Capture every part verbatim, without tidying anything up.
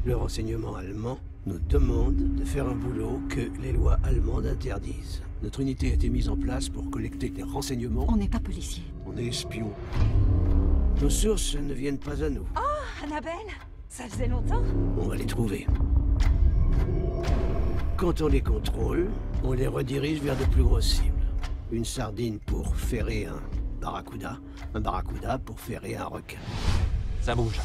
Le renseignement allemand nous demande de faire un boulot que les lois allemandes interdisent. Notre unité a été mise en place pour collecter des renseignements. On n'est pas policier. On est espions. Nos sources ne viennent pas à nous. Oh, Annabelle, ça faisait longtemps. On va les trouver. Quand on les contrôle, on les redirige vers de plus grosses cibles. Une sardine pour ferrer un barracuda, un barracuda pour ferrer un requin. Ça bouge.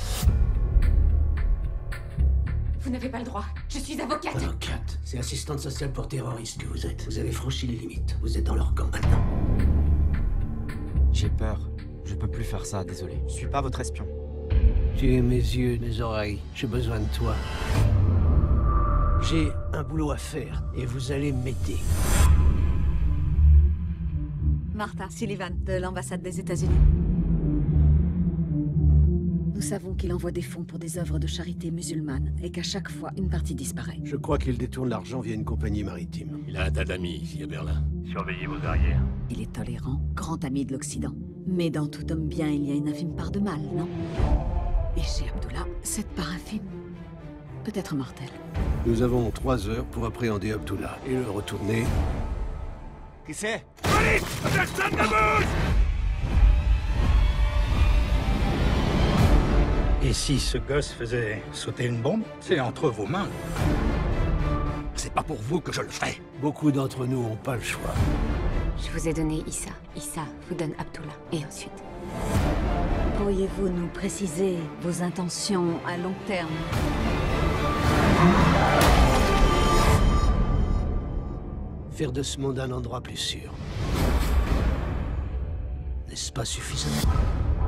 Vous n'avez pas le droit. Je suis avocate. Avocate, c'est assistante sociale pour terroristes que vous êtes. Vous avez franchi les limites. Vous êtes dans leur camp maintenant. J'ai peur. Je peux plus faire ça, désolé. Je suis pas votre espion. Tu es mes yeux, mes oreilles. J'ai besoin de toi. J'ai un boulot à faire et vous allez m'aider. Martha Sullivan, de l'ambassade des États-Unis. Nous savons qu'il envoie des fonds pour des œuvres de charité musulmanes et qu'à chaque fois, une partie disparaît. Je crois qu'il détourne l'argent via une compagnie maritime. Il a un tas d'amis ici à Berlin. Surveillez vos arrières. Il est tolérant, grand ami de l'Occident. Mais dans tout homme bien, il y a une infime part de mal, non? Et chez Abdullah, cette part infime peut être mortelle. Nous avons trois heures pour appréhender Abdullah et le retourner. Qui c'est? Police! Personne ne bouge! Et si ce gosse faisait sauter une bombe, c'est entre vos mains. C'est pas pour vous que je le ferai. Beaucoup d'entre nous n'ont pas le choix. Je vous ai donné Issa. Issa vous donne Abdullah. Et ensuite? Pourriez-vous nous préciser vos intentions à long terme? Faire de ce monde un endroit plus sûr. N'est-ce pas suffisant?